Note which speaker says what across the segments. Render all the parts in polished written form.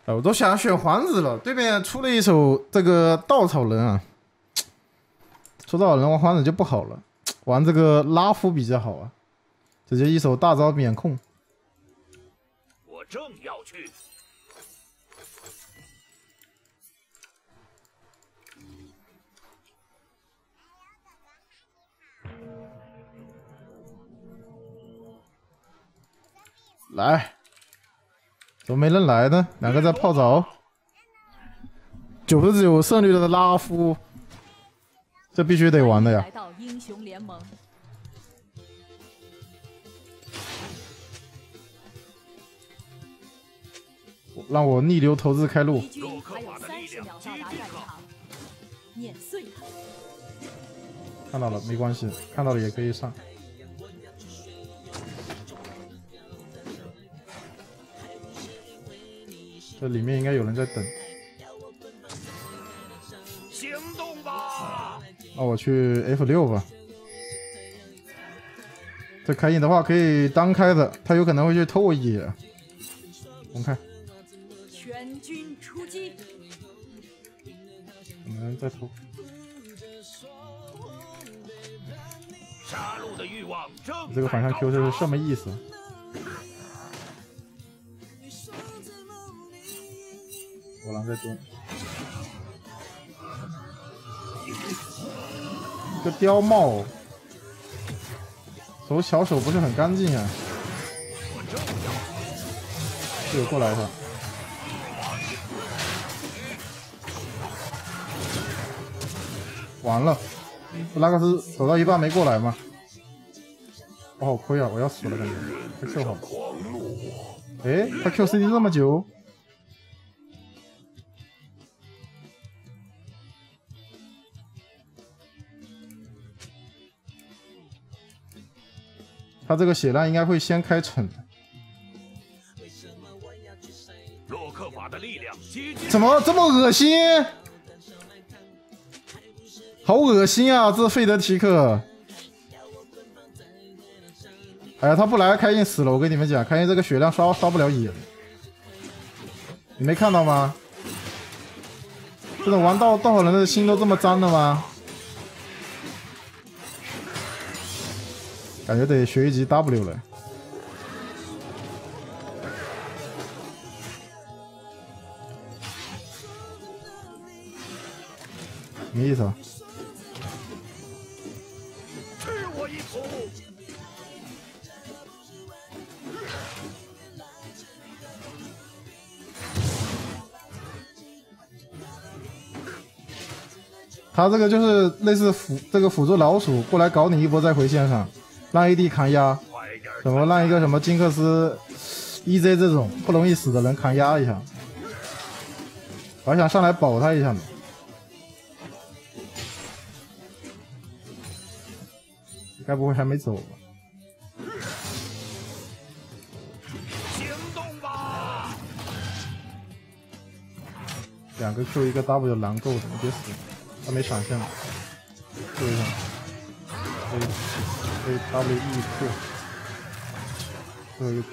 Speaker 1: 我都想选皇子了，对面出了一手这个稻草人啊，出稻草人玩皇子就不好了，玩这个拉夫比较好啊，直接一手大招免控。
Speaker 2: 我正要去。
Speaker 1: 来。 怎么没人来呢？两个在泡澡，99%胜率的拉夫，这必须得玩的呀！
Speaker 3: 来到英雄联盟，
Speaker 1: 让我逆流投资开路。
Speaker 3: 敌军还有30秒到达战场，碾碎他。
Speaker 1: 看到了，没关系，看到了也可以上。 这里面应该有人在等。
Speaker 2: 行动吧！
Speaker 1: 那我去 F6吧。这开印的话可以单开的，他有可能会去偷我野。我们看，
Speaker 3: 全军出击！
Speaker 1: 有没有人在偷？
Speaker 2: 杀戮的欲望正
Speaker 1: 这个反向 Q 是什么意思？ 我狼在蹲，一个碉帽，小手不是很干净啊。队友过来一下，完了，拉克斯走到一半没过来吗？我好亏啊！我要死了，感觉他 Q 好。哎，他 Q CD 这么久。 他这个血量应该会先开惩。
Speaker 2: 洛克法的力量接近。
Speaker 1: 怎么这么恶心？好恶心啊！这费德提克。哎呀，他不来开印死了！我跟你们讲，开印这个血量刷不了野。你没看到吗？这种玩稻草人的心都这么脏的吗？ 感觉得学一级 W 了，什么意思啊？
Speaker 2: 吃我一口！
Speaker 1: 他这个就是类似辅助老鼠过来搞你一波再回线上。 让 AD 扛压，怎么让一个什么金克斯、EZ 这种不容易死的人扛压一下？我还想上来保他一下呢。该不会还没走吧？
Speaker 2: 行动吧！
Speaker 1: 两个 Q 一个 W 狼够的，你别死，他没闪现了，救一下。W E Q， 最后一个 Q，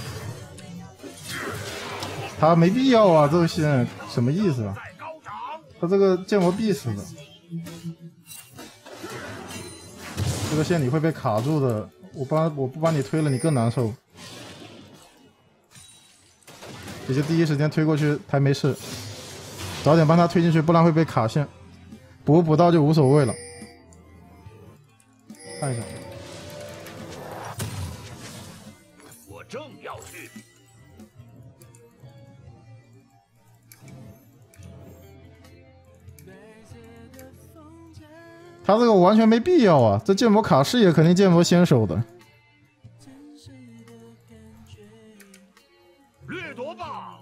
Speaker 1: 他没必要啊！这个线什么意思啊？他这个建模必死的，这个线你会被卡住的。我不帮你推了，你更难受。直接第一时间推过去，他没事，早点帮他推进去，不然会被卡线。补到就无所谓了。看一下。
Speaker 2: 正要去，
Speaker 1: 他这个完全没必要啊！这建模卡视野肯定建模先手的。
Speaker 2: 掠夺吧！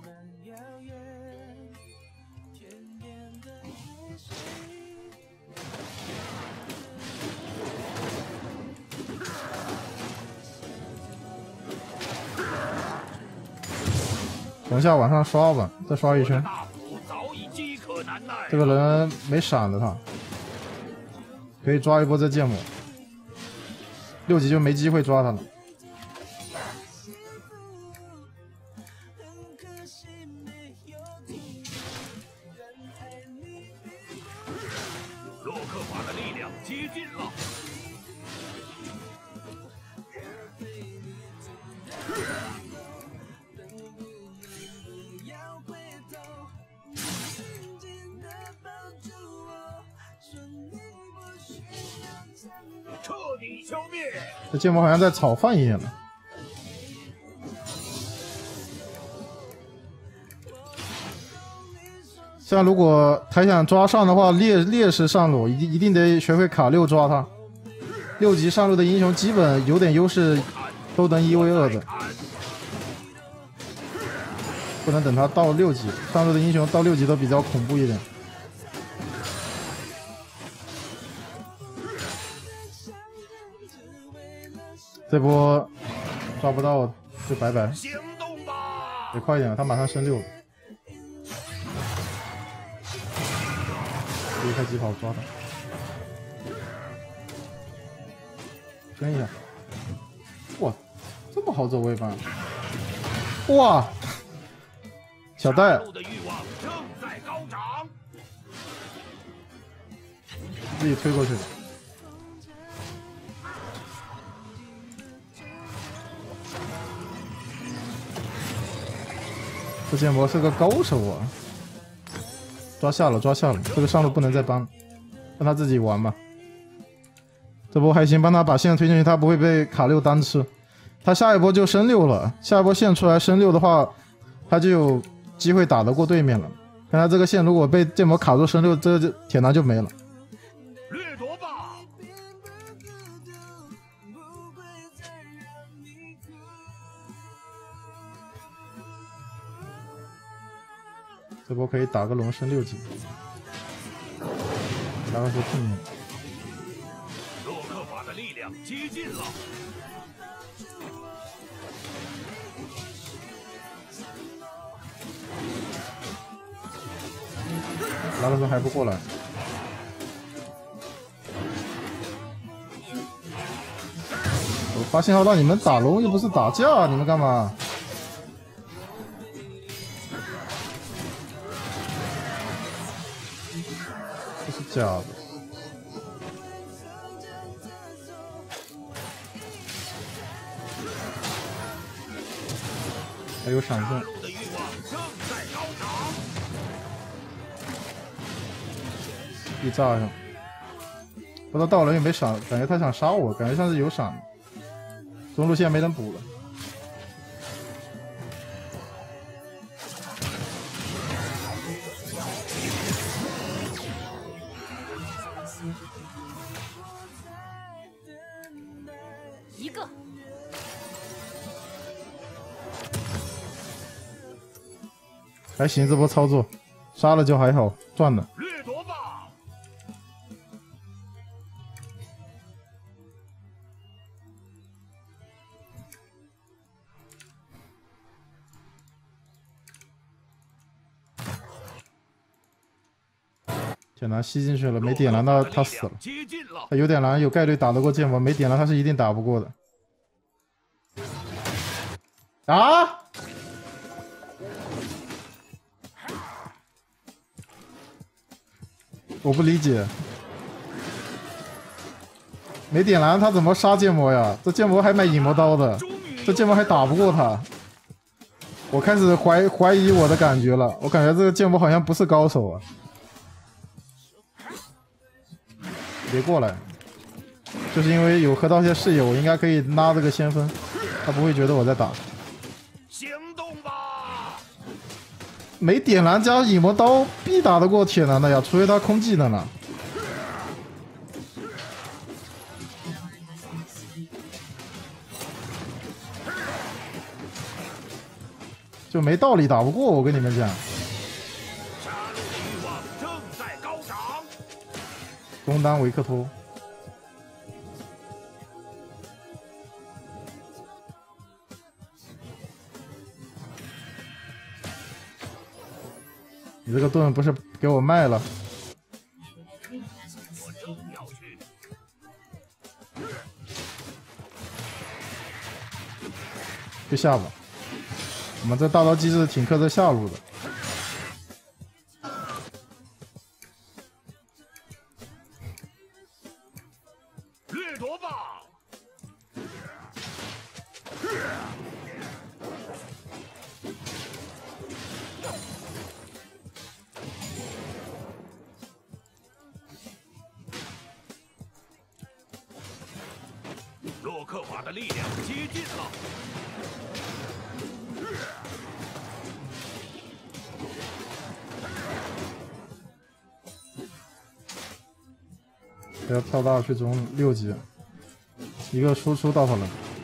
Speaker 1: 等一下往上刷吧，再刷一圈。这个人没闪的他，可以抓一波这剑魔。6级就没机会抓他了。
Speaker 2: 洛克法的力量接近了。彻底消灭！
Speaker 1: 这剑魔好像在炒饭一样的。像如果他想抓上的话，劣势上路一定得学会卡6抓他。6级上路的英雄基本有点优势，都能1v2的。不能等他到6级，上路的英雄到6级都比较恐怖一点。这波抓不到就拜拜。
Speaker 2: 行动吧！
Speaker 1: 得快一点，他马上升6了。离开疾跑抓他，跟一下。哇，这么好走位吧？哇，小戴
Speaker 2: 杀戮的欲望正在高涨。
Speaker 1: 自己推过去。这剑魔是个高手啊！抓下了，抓下了，这个上路不能再帮，让他自己玩吧。这波还行，帮他把线推进去，他不会被卡6单吃。他下一波就升6了，下一波线出来升6的话，他就有机会打得过对面了。看他这个线如果被剑魔卡住升6，这个铁男就没了。
Speaker 2: 掠夺吧！
Speaker 1: 这波可以打个龙升6级，打个是痛点。
Speaker 2: 洛克法的力量接近了。
Speaker 1: 拉的时候还不过来，我发信号让你们打龙，又不是打架，你们干嘛？这是假的。还有闪现。
Speaker 2: 杀戮的欲望正在高涨。
Speaker 1: 一炸上，不知道道人有没有闪，感觉他想杀我，感觉像是有闪，中路线没人补了。
Speaker 3: 一个。
Speaker 1: 还行，这波操作杀了就还好，赚了。
Speaker 2: 掠夺吧！
Speaker 1: 铁男吸进去了，没点燃他，他死了。
Speaker 2: 接近了。
Speaker 1: 他有点燃，有概率打得过剑魔，没点燃他是一定打不过的。啊！我不理解，没点燃他怎么杀剑魔呀？这剑魔还买影魔刀的，这剑魔还打不过他。我开始怀疑我的感觉了，我感觉这个剑魔好像不是高手啊。别过来，就是因为有喝到些视野，我应该可以拉这个先锋，他不会觉得我在打。
Speaker 2: 行动吧！
Speaker 1: 没点燃加影魔刀必打得过铁男的呀，除非他空技能了。就没道理打不过，我跟你们讲。
Speaker 2: 杀戮的欲望正在高涨。
Speaker 1: 中单维克托。你这个盾不是给我卖了？
Speaker 2: 我正要去。
Speaker 1: 去下吧。我们这大招机制挺克制下路的。
Speaker 2: 克法的力量接近了。
Speaker 1: 不要跳大去中6级，一个输出到他了。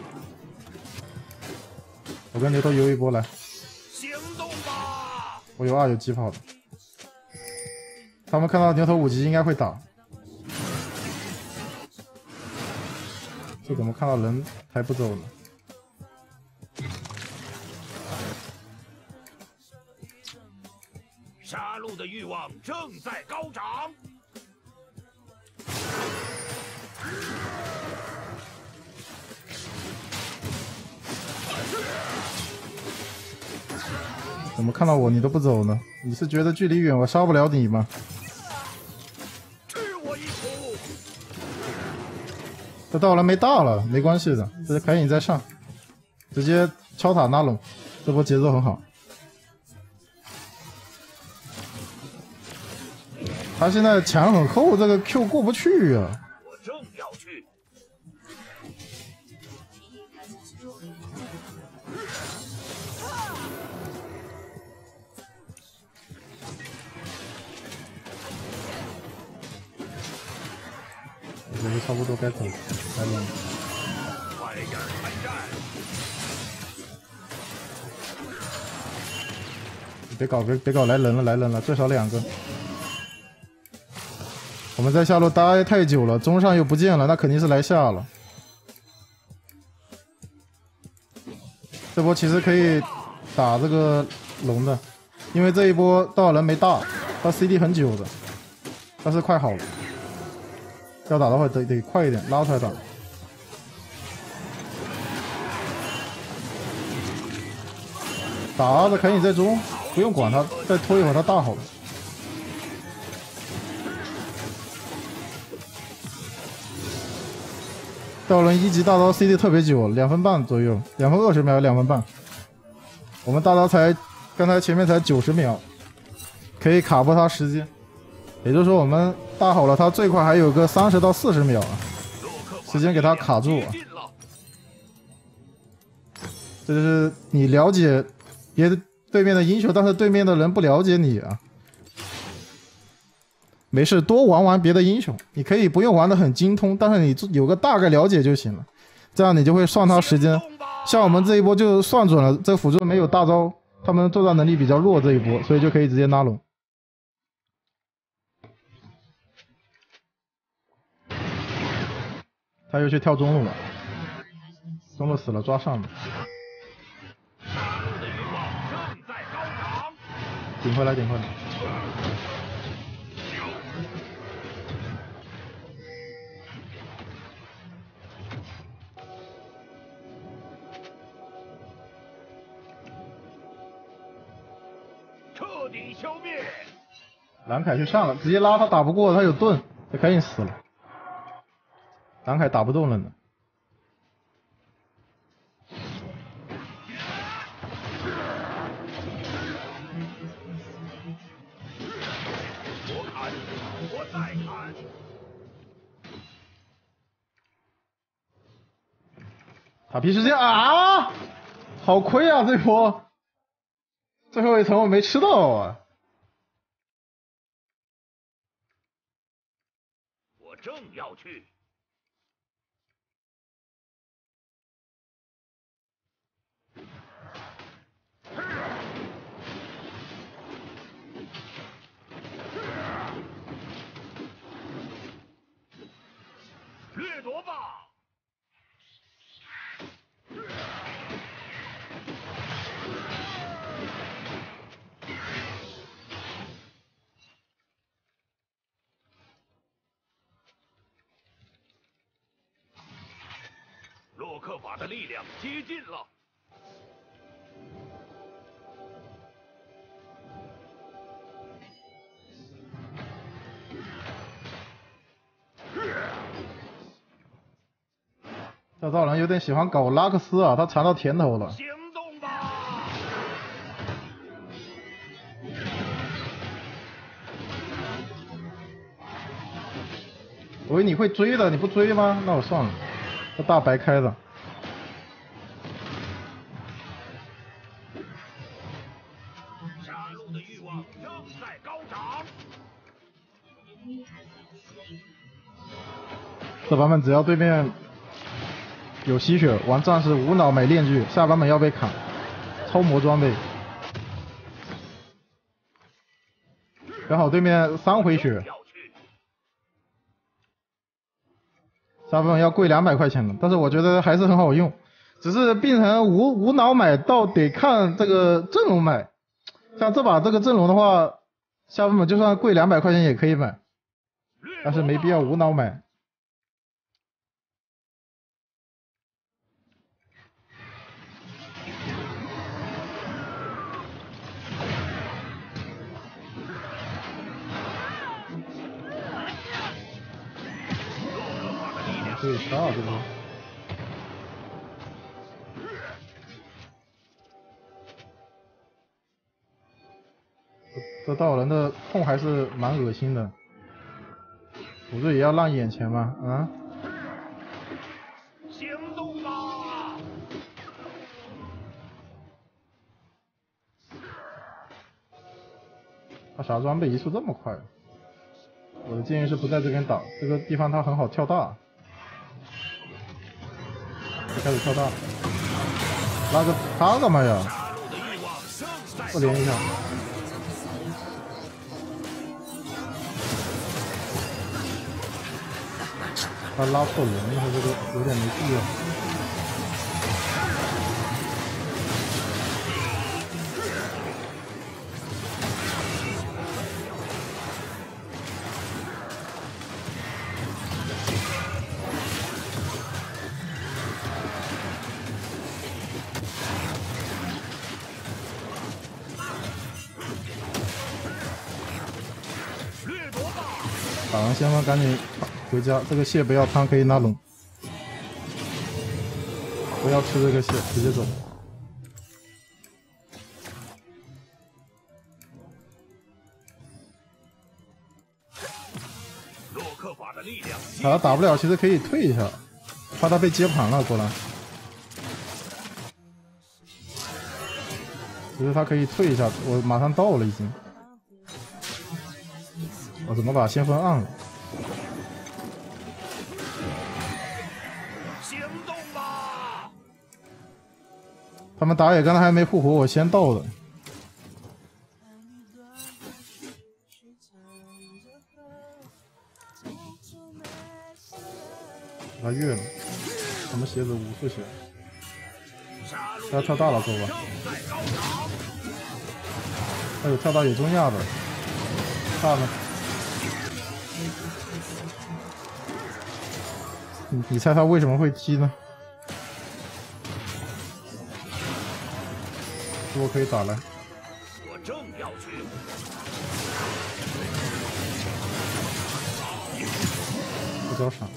Speaker 1: 我跟牛头游一波来，
Speaker 2: 行动吧！
Speaker 1: 我有2有疾跑的。他们看到牛头5级应该会打，这怎么看到人还不走呢？
Speaker 2: 杀戮的欲望正在高涨。
Speaker 1: 怎么看到我你都不走呢？你是觉得距离远我杀不了你吗？
Speaker 2: 吃我一口！
Speaker 1: 这到了没大了，没关系的，这凯隐再上，直接敲塔拉拢，这波节奏很好。他现在墙很厚，这个 Q 过不去啊。
Speaker 2: 我正要去。
Speaker 1: 我觉得差不多该走了，来了。
Speaker 2: 快点开战！
Speaker 1: 别搞来人了，最少2个。我们在下路待太久了，中上又不见了，那肯定是来下了。这波其实可以打这个龙的，因为这一波道人没大，他 CD 很久的，但是快好了。要打的话得快一点，拉出来打。打的可以在中，不用管他，再拖一会儿他大好了。道人1级大刀 CD 特别久，2分半左右，2分20秒，2分半。我们大刀刚才前面才90秒，可以卡破他时间。也就是说，我们大好了，他最快还有个30到40秒啊，时间给他卡住啊。这就是你了解对面的英雄，但是对面的人不了解你啊。没事，多玩玩别的英雄，你可以不用玩得很精通，但是你有个大概了解就行了，这样你就会算他时间。像我们这一波就算准了，这辅助没有大招，他们作战能力比较弱这一波，所以就可以直接拉拢。他又去跳中路了，中路死了，抓上了。顶回来，顶回来。
Speaker 2: 彻底消灭。
Speaker 1: 蓝凯去上了，直接拉他打不过，他有盾，这赶紧死了。蓝凯打不动了呢。
Speaker 2: 我砍，我再砍。
Speaker 1: 塔皮时间啊！好亏啊！这波最后一层我没吃到啊。
Speaker 2: 我正要去。掠夺吧！洛克法的力量接近了。
Speaker 1: 这造人有点喜欢搞拉克斯啊，他尝到甜头了。
Speaker 2: 行动吧！
Speaker 1: 我以为你会追的，你不追吗？那我算了。 这大白开了。
Speaker 2: 杀戮的欲望正在高涨。
Speaker 1: 这版本只要对面有吸血，玩战士无脑买链锯，下版本要被砍，超模装备。刚好对面3回血，下版本要贵200块钱了，但是我觉得还是很好用，只是变成无脑买到得看这个阵容买，像这把这个阵容的话，下版本就算贵200块钱也可以买，但是没必要无脑买。对，杀了这个。这道人的控还是蛮恶心的，辅助也要让眼前嘛，啊？
Speaker 2: 行动吧！
Speaker 1: 他啥装备移速这么快？我的建议是不在这边打，这个地方他很好跳大。就开始跳大，拉个他干嘛呀？不连一下。他拉错人，他这个有点没必要。打完先锋赶紧回家，这个蟹不要汤，可以拉龙，不要吃这个蟹，直接走。
Speaker 2: 洛克法的力量，
Speaker 1: 他打不了，其实可以退一下，怕他被接盘了过来。其实他可以退一下，我马上到了已经。我怎么把先锋按了？
Speaker 2: 行动吧！
Speaker 1: 他们打野刚才还没复活，我先到了。他越了，他们鞋子无数血，他要跳大了走吧。还有跳到野中亚的，大呢？你猜他为什么会踢呢？是不是可以打来？
Speaker 2: 我正要去。
Speaker 1: 不交闪。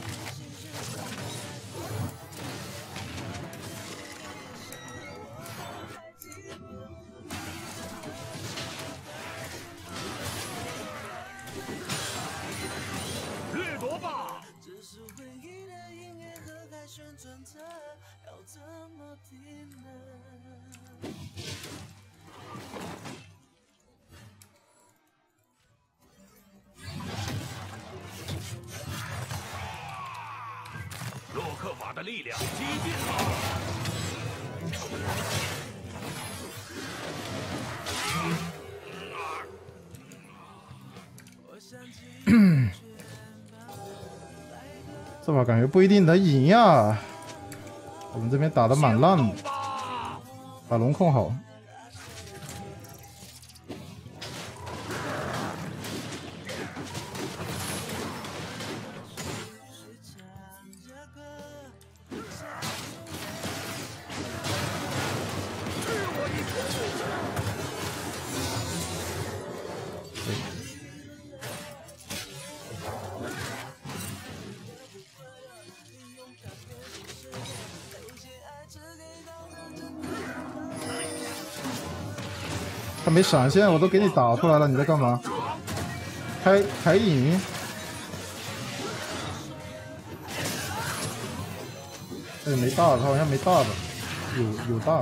Speaker 2: 掠夺吧！洛克法的力量激进了。
Speaker 1: 这把感觉不一定能赢呀，我们这边打得蛮烂的，把龙控好。他没闪现，我都给你打出来了，你在干嘛？开影， 这没大的，他好像没大的，有大的。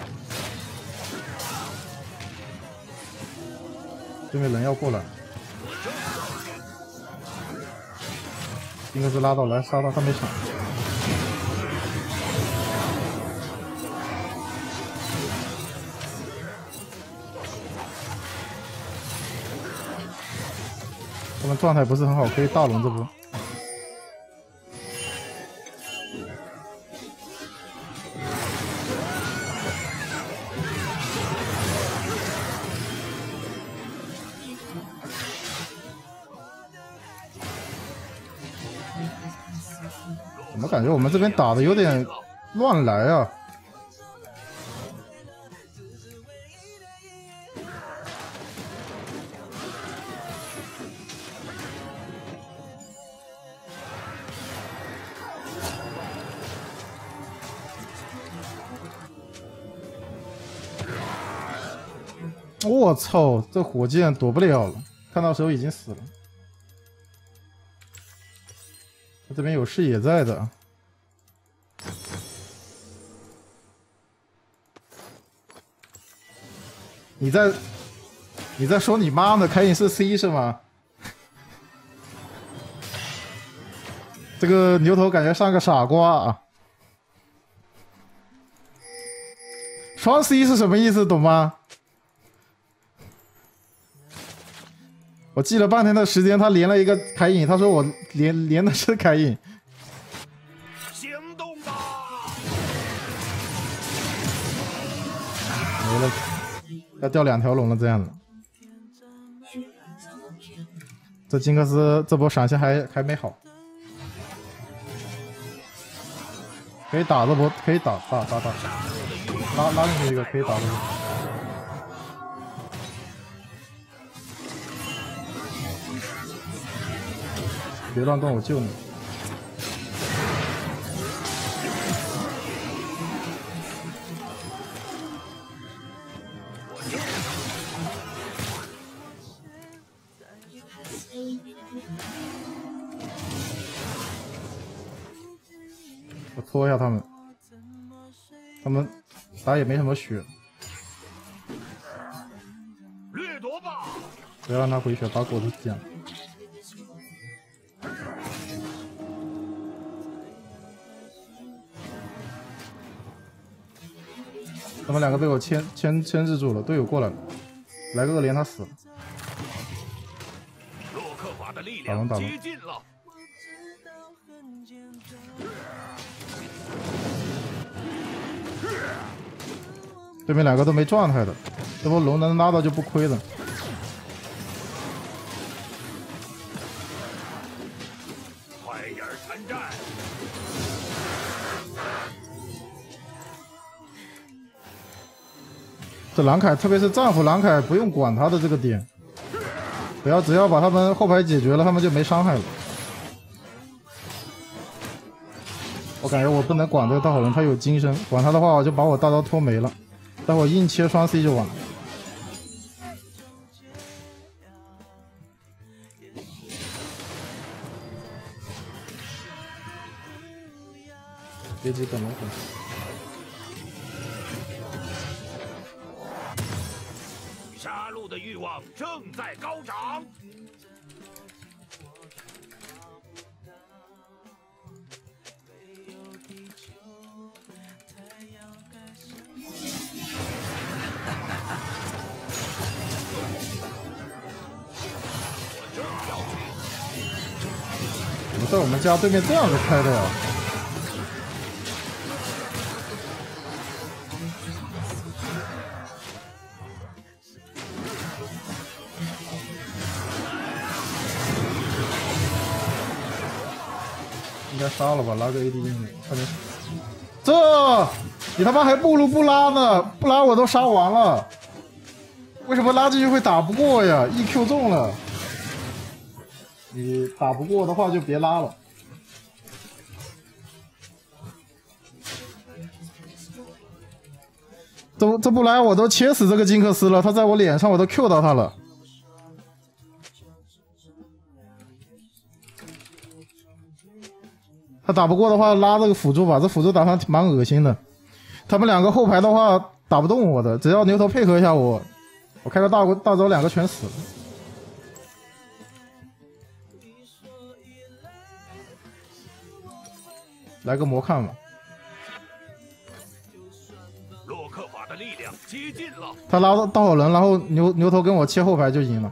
Speaker 1: 对面人要过来，金克斯拉到来杀他，他没闪。他们状态不是很好，可以大龙这波。怎么感觉我们这边打的有点乱来啊？我操，这火箭躲不了了，看到时候已经死了。他这边有视野在的。你在说你妈呢？凯隐是 C 是吗？这个牛头感觉像个傻瓜啊！双 C 是什么意思？懂吗？我记了半天的时间，他连了一个凯隐，他说我连的是凯隐。
Speaker 2: 行动吧！
Speaker 1: 没了，要掉2条龙了，这样子。这金克斯这波闪现还没好，可以打这波，可以打，拉进去一个可以打这波。别乱动，我救你。我拖一下他们，他们打也没什么血，
Speaker 2: 掠夺吧！
Speaker 1: 不要让他回血，把果子捡了。他们2个被我牵制住了，队友过来了，来个恶连他死了。
Speaker 2: 洛克法的力量接近了。
Speaker 1: 对面2个都没状态的，这波龙能拉到就不亏了。
Speaker 2: 快点参战！
Speaker 1: 这蓝凯，特别是战斧蓝凯，不用管他的这个点，只要把他们后排解决了，他们就没伤害了。我感觉我不能管这个大火龙，他有金身，管他的话我就把我大刀拖没了，待会硬切双 C 就完了。别急，等龙粉。
Speaker 2: 杀戮的欲望正在高涨。
Speaker 1: 怎么在我们家对面这样子开的呀？应该杀了吧，拉个 AD 进去，快点！这，你他妈还不如不拉呢，不拉我都杀完了。为什么拉进去会打不过呀 ？EQ 中了。你打不过的话就别拉了。这不来我都切死这个金克斯了，他在我脸上我都 Q 到他了。 他打不过的话，拉这个辅助吧，这辅助打上蛮恶心的。他们两个后排的话打不动我的，只要牛头配合一下我开个大招两个全死了。来个魔看吧。
Speaker 2: 洛克法的力量接近了。
Speaker 1: 他拉到好人，然后牛头跟我切后排就赢了。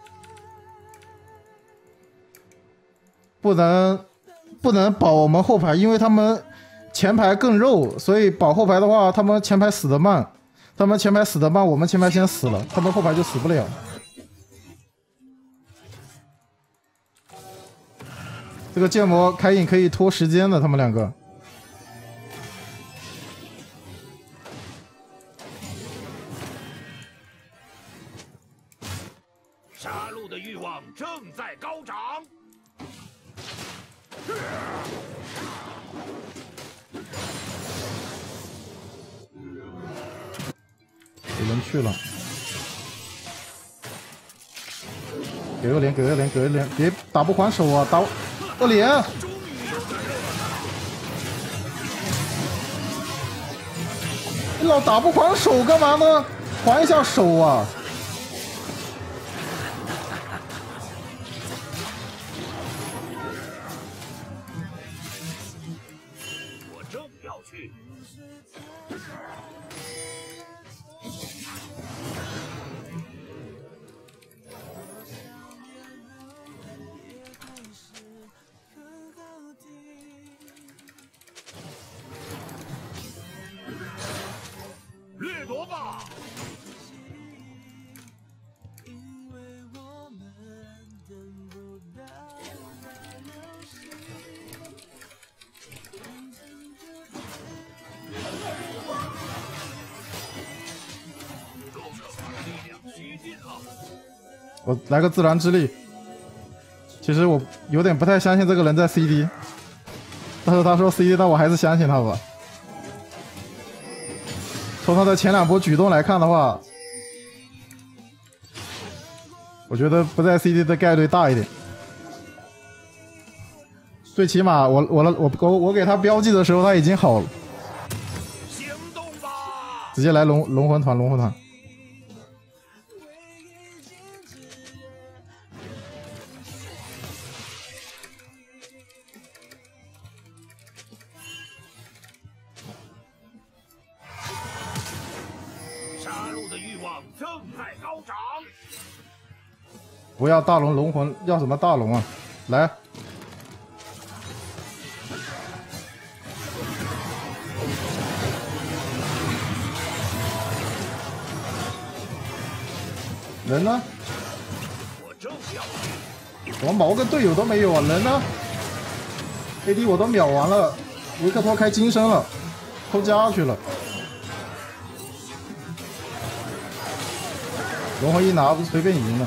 Speaker 1: 不能保我们后排，因为他们前排更肉，所以保后排的话，他们前排死得慢。他们前排死得慢，我们前排先死了，他们后排就死不了。这个剑魔开影可以拖时间的，他们两个。
Speaker 2: 杀戮的欲望正在高涨。
Speaker 1: 有人去了，给个连，别打不还手啊！打恶连，你老打不还手干嘛呢？还一下手啊！
Speaker 2: 我正要去。掠夺吧！
Speaker 1: 我来个自然之力。其实我有点不太相信这个人在 CD， 但是他说 CD， 但我还是相信他吧。从他的前两波举动来看的话，我觉得不在 CD 的概率大一点。最起码我给他标记的时候他已经好了。
Speaker 2: 行动吧！
Speaker 1: 直接来龙魂团。
Speaker 2: 正在高涨。
Speaker 1: 不要大龙魂，要什么大龙啊？来，人呢？
Speaker 2: 我正要去。
Speaker 1: 我毛个队友都没有啊！人呢 ？AD 我都秒完了，维克托开金身了，偷家去了。龙魂一拿，不是随便赢了。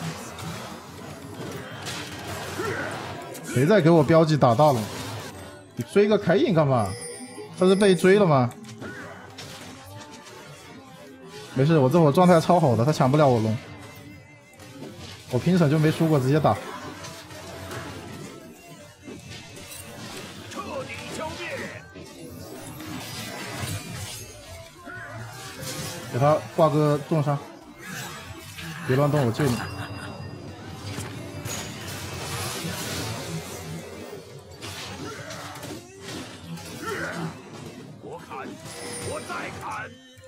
Speaker 1: 谁在给我标记打大龙？你追个凯隐干嘛？他是被追了吗？没事，我这会儿状态超好的，他抢不了我龙。我平手就没输过，直接打。
Speaker 2: 彻底消灭！
Speaker 1: 给他挂个重伤，别乱动，我救你。
Speaker 2: 我砍，我再砍。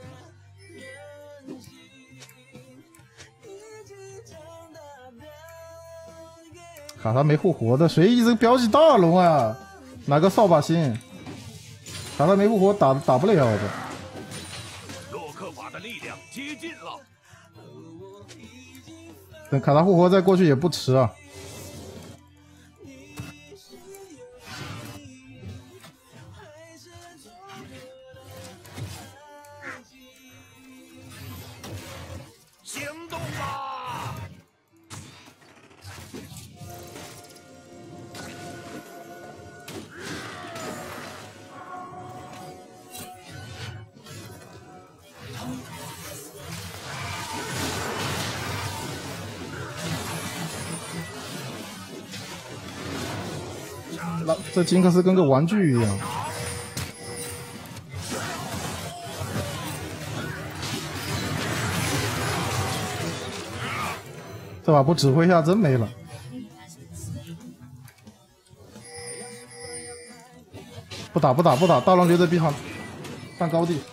Speaker 1: 卡他没复活的，谁一直标记大龙啊？哪个扫把星？卡他没复活，打不了的。
Speaker 2: 洛克法的力量接近了。
Speaker 1: 等卡他复活再过去也不迟啊。
Speaker 2: 行动吧！
Speaker 1: 这金克斯跟个玩具一样。这把不指挥一下真没了。不打，大龙绝对逼上上高地。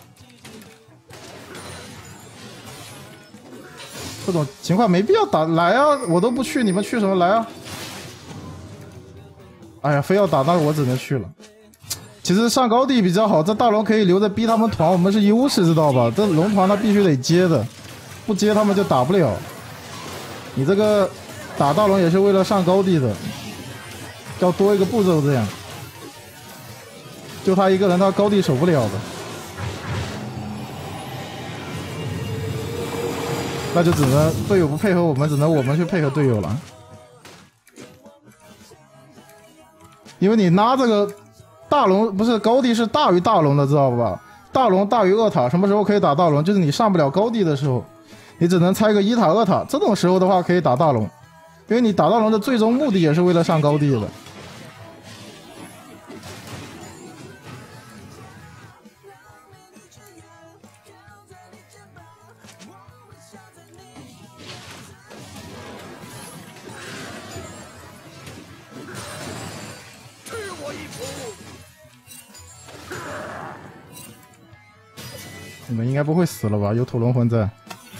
Speaker 1: 这种情况没必要打，来啊！我都不去，你们去什么来啊？哎呀，非要打，那我只能去了。其实上高地比较好，这大龙可以留着逼他们团，我们是优势，知道吧？这龙团他必须得接的，不接他们就打不了。你这个打大龙也是为了上高地的，要多一个步骤这样。就他一个人，他高地守不了的。那就只能队友不配合我们，只能我们去配合队友了。因为你拉这个大龙不是高地是大于大龙的，知道吧？大龙大于2塔，什么时候可以打大龙？就是你上不了高地的时候，你只能拆个1塔2塔，这种时候的话可以打大龙，因为你打大龙的最终目的也是为了上高地的。你们应该不会死了吧？有土龙魂在。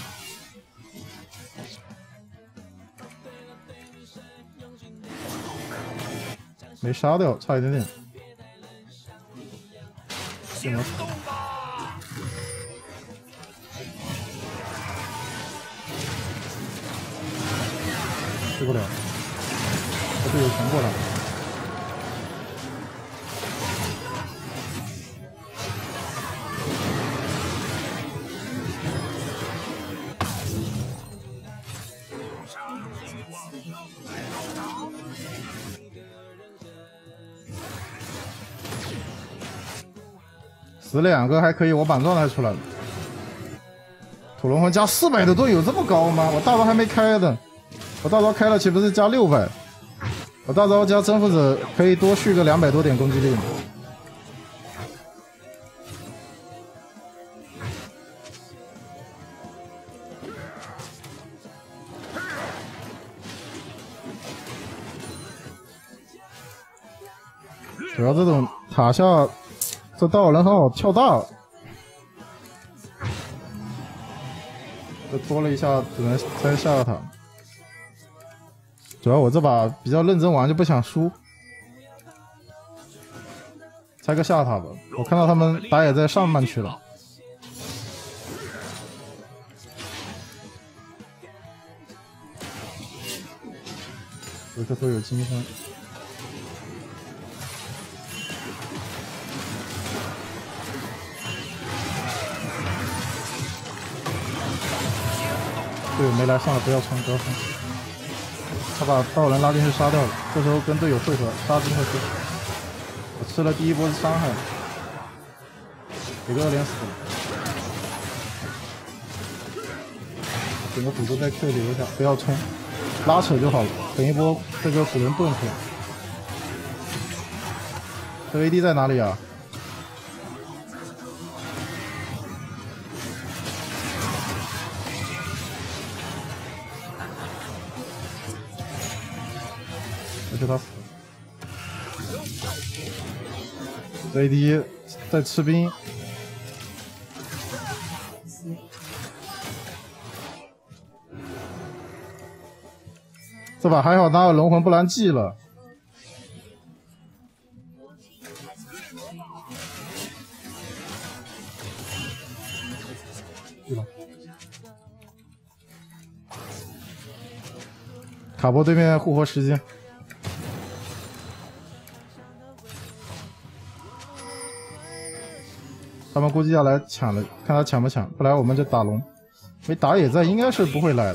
Speaker 1: 没杀掉，差一点点。行了。去不了，我队友全过来了。死2个还可以，我板状态出来了。土龙魂加400的盾有这么高吗？我大招还没开的，我大招开了岂不是加600？我大招加征服者可以多续个200多点攻击力。主要这种塔下。这大人很好跳大，这拖了一下，只能再下个塔。主要我这把比较认真玩，就不想输，拆个下塔吧。我看到他们打野在上半区了，有这都有金身。队友没来上了，不要冲，不要冲！他把道人拉进去杀掉了，这时候跟队友汇合，杀金克斯。我吃了第一波的伤害，有个2连死了。整个辅助在 Q 里留下，不要冲，拉扯就好了。等一波这个辅人盾出来。这 AD 在哪里啊？就他死了，这 AD 在吃兵，这把还好拿了龙魂，不然记了。对吧？卡波对面护活时间。他们估计要来抢了，看他抢不抢，不来我们就打龙。没打野在，应该是不会来的。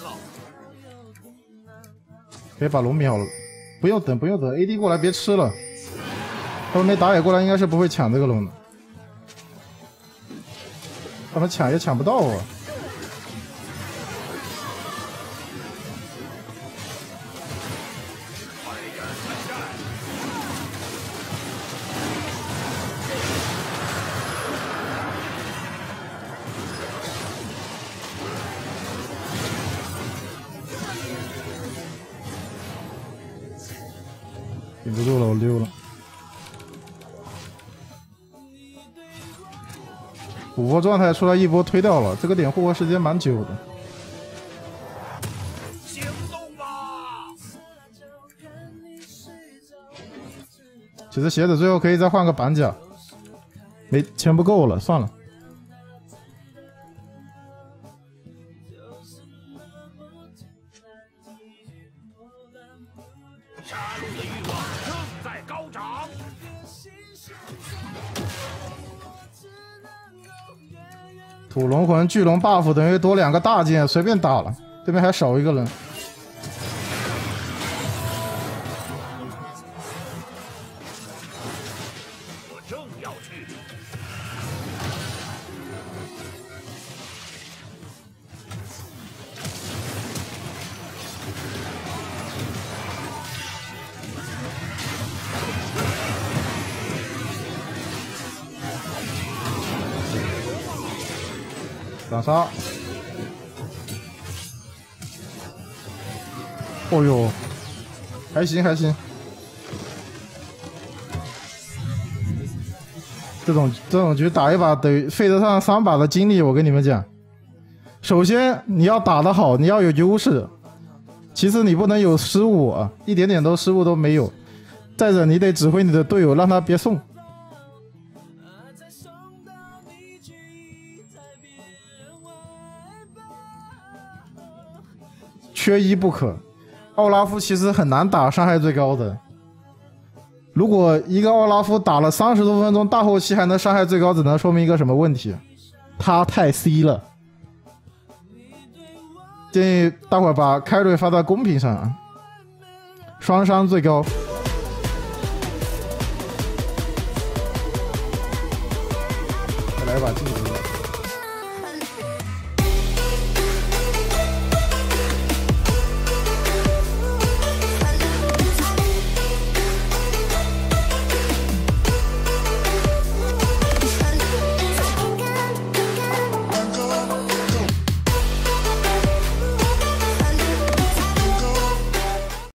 Speaker 1: 可以把龙秒了，不用等，不用等 ，AD 过来别吃了。他们没打野过来，应该是不会抢这个龙的。他们抢也抢不到啊。 顶不住了，我溜了。5波状态出来一波推掉了，这个点复活时间蛮久的。
Speaker 2: 行动吧！
Speaker 1: 其实鞋子最后可以再换个板甲，没钱不够了，算了。
Speaker 2: 杀戮的欲望正在高涨。
Speaker 1: 土龙魂巨龙 buff 等于多2个大件，随便打了。对面还少一个人。
Speaker 2: 我正要去。
Speaker 1: 挡杀！哦呦，还行还行。这种局打一把得费得上3把的精力，我跟你们讲。首先你要打得好，你要有优势；其次你不能有失误啊，一点点失误都没有。再者，你得指挥你的队友，让他别送。缺一不可。奥拉夫其实很难打伤害最高的。如果一个奥拉夫打了30多分钟，大后期还能伤害最高，只能说明一个什么问题？他太 C 了。建议大伙儿把凯瑞发到公屏上，双伤最高。